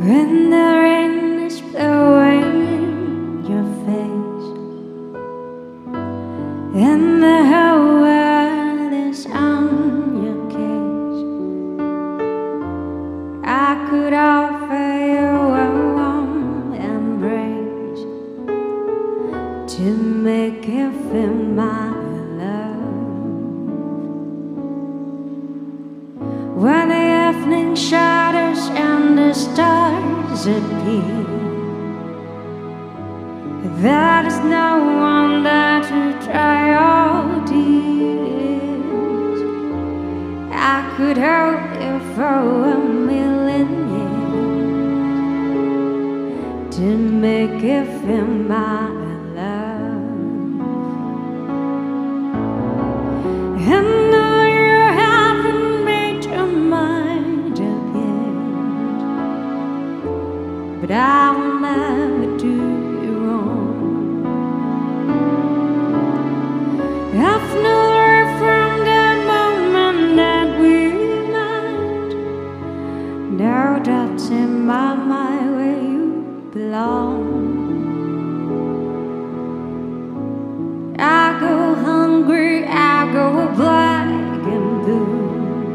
When the rain is blowing in your face and the whole world is on your case, I could offer you a warm embrace to make you feel my love. When the evening shadows and the stars appear, there is no one there to dry your tears. I could hold you for a million years to make you feel my love. And though you haven't made your mind up yet, but I will never do you wrong. I've known from the moment that we met, no doubts in my mind where you belong. I go hungry, I go black and blue,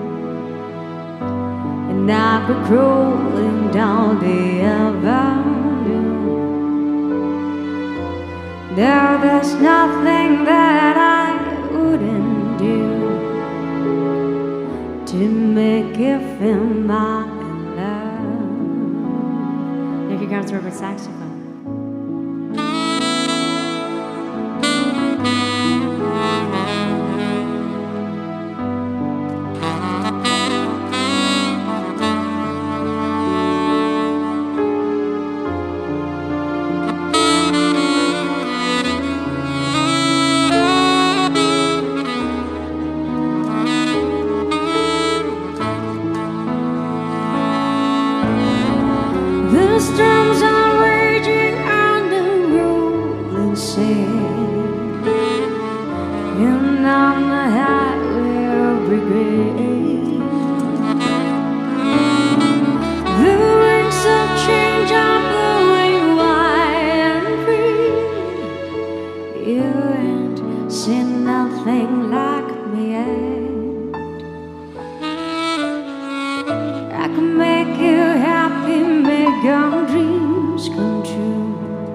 and I go crawling down the avenue. Now there's nothing that I wouldn't do to make you feel my love. Nicky Grant's rubber saxophone. The storms are raging on the rolling sea, and on the highway of regret, the winds of change are blowing wide and free. You ain't seen nothing like me yet. I can make you happy, make your dreams come true.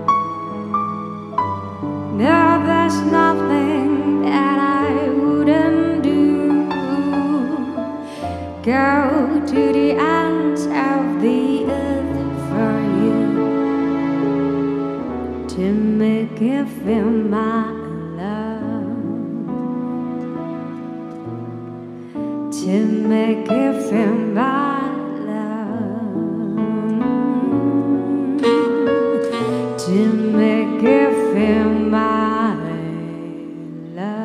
No, there's nothing that I wouldn't do. Go to the ends of the earth for you to make you feel my love, to make you feel my to make you feel my love.